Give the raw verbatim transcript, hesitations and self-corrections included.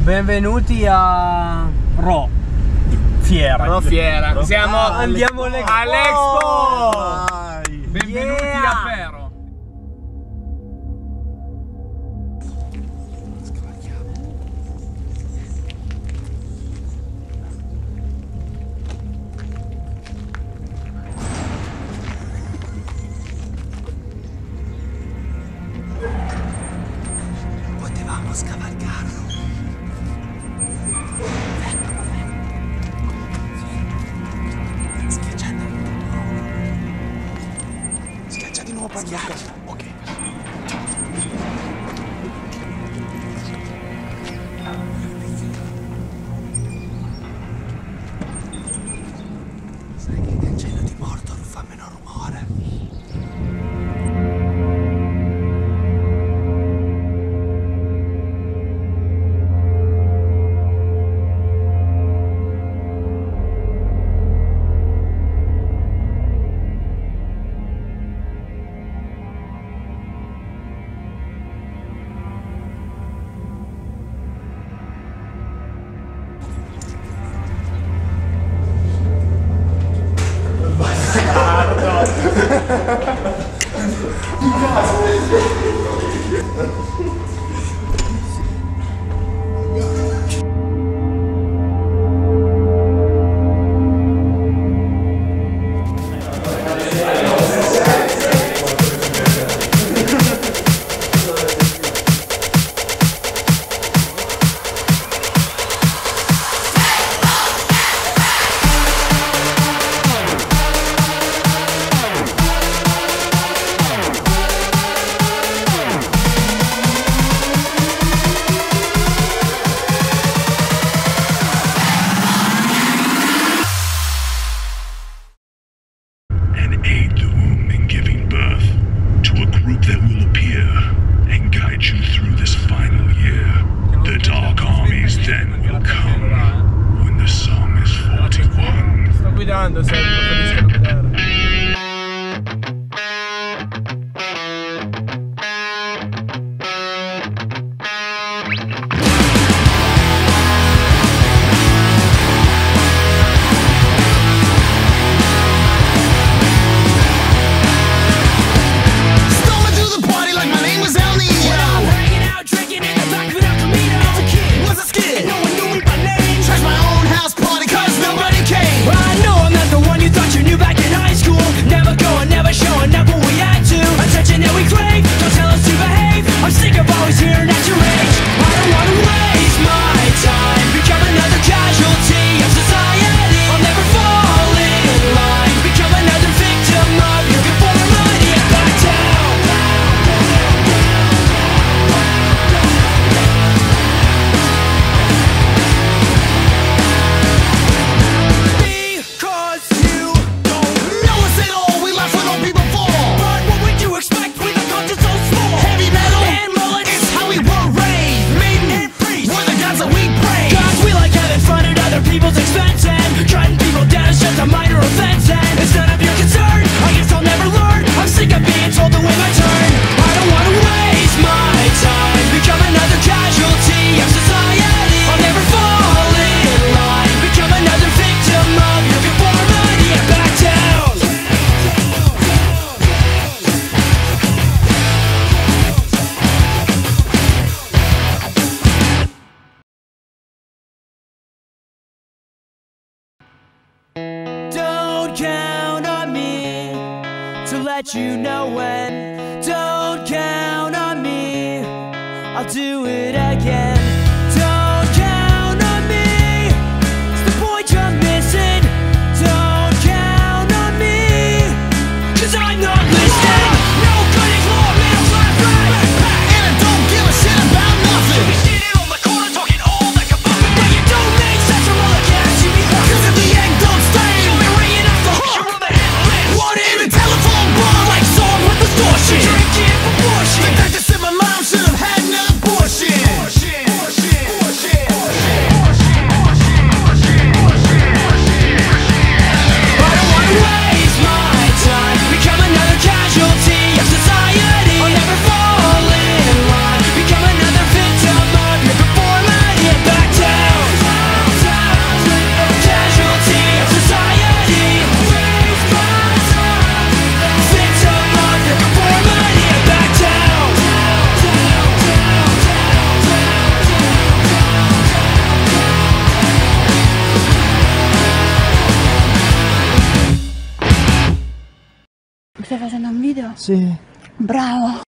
Benvenuti a Ro Fiera. Ro Fiera. Ro... Siamo ah, andiamo all'Expo. Benvenuti yeah. a Pero. Potevamo scavalcarlo. Schiaccia di nuovo. Schiaccia di nuovo, parliamo. Ok. Sai che nel cielo di Mordor fa meno rumore. Sto guidando, sai, preferisco non guidare. Count on me to let you know when. Don't count on me, I'll do it again. Don't count on me, it's the point you're missing. Don't count on me, cause I'm not listening. No good is law, middle class right. And I don't give a shit about nothing. You be sitting on the corner talking all like a bucket. But you don't make sense from all the cash you be hustling. Cause if the egg don't stay, you'll be ringing off the hook. You're on the hit list. Want it in the telephone bar like song with distortion. Drinking proportion. The doctor said my mom should have had an abortion. Stai facendo un video? Sì. Bravo!